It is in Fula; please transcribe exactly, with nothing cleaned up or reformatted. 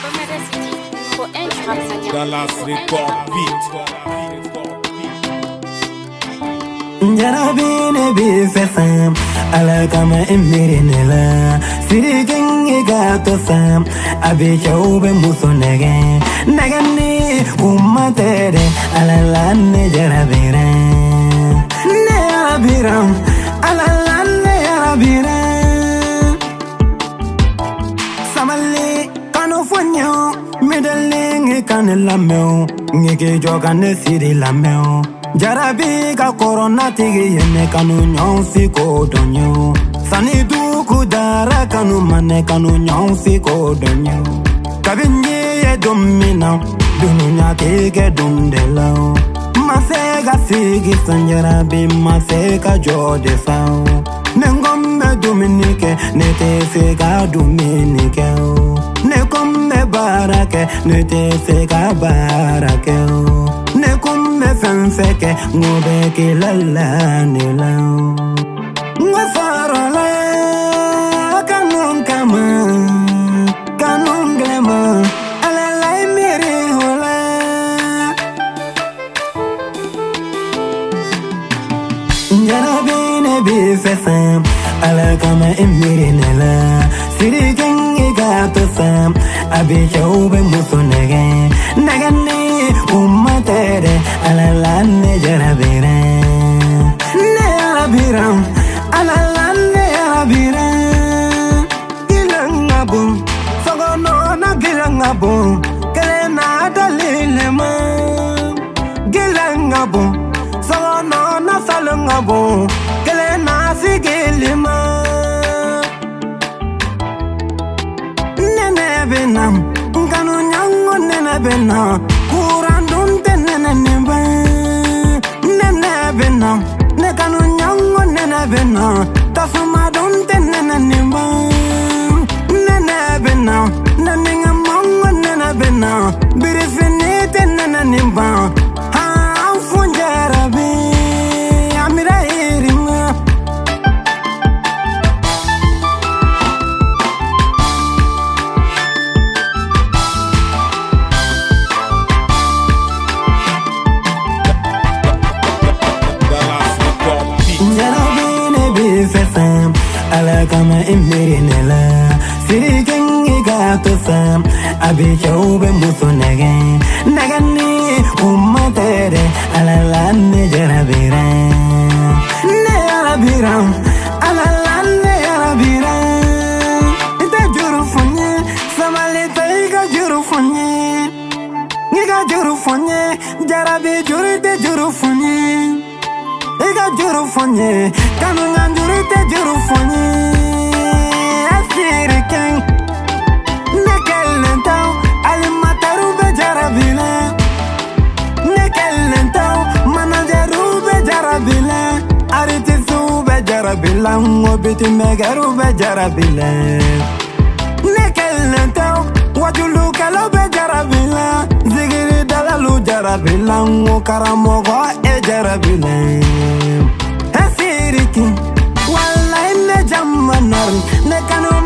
Dallas Record Beat. Jarabi ne bi fesam ala kama emiri nela siri kengi gato sam abi chaube muso nege nagani umatere ala lanne jarabira ne abiram ala lanne abira samali kanu fonyo midalingi kanilameo ngeke jogane siri lameo Jarabi ka corona tigi yene kanu nyonsi ko donyo Sani duku dara kanu mane kanu nyonsi ko donyo Kabinye ye domina dununya tege dundela Masega sigi sanjarabi masega jode sao Nengombe Dominike nete sega Dominike Nekombe barake nete sega barake Nekombe fenfeke ngobe ke lala nila Ngafarala kanong kama kanong glema alalay miri hola Jarabi ne bi fesam ala kama emiri nela siri kengi gato sam abi chaube muso nege nagani umatere ala lanne jarabira ne abiram ala lanne abira gilangabo sogono na gilangabo kele na dalilema gilangabo sogono na salangabo kele na sigilema nene benam kanu nyango nene benam kurandun tenene nimba nene benam ne kanu nyango nene benam tasuma dun tenene nimba nene benam nene ngamongo nene benam birifini tenene nimba ha funjarabi amira irima Fesam ala kama emiri nela siri kengi gato sam abi chaube muso nege nagani umatere ala lanne jarabira ne abiram ala lanne arabira ita juru fonye samalita iga juru fonye iga juru fonye jarabi juru te juru fonye Ega juru fonye, kanu nganjuri te juru fonye Asiri keng, nekel lentau, alimataru be jarabila Nekel lentau, manajeru be jarabila Aritisu be jarabila, ngobiti megaru be jarabila Nekel lentau, wajulu kalo be jarabila Zigiri dalalu jarabila, ngokaramogo e jarabila Esiriki, wallahi ne jammanar, ne kanu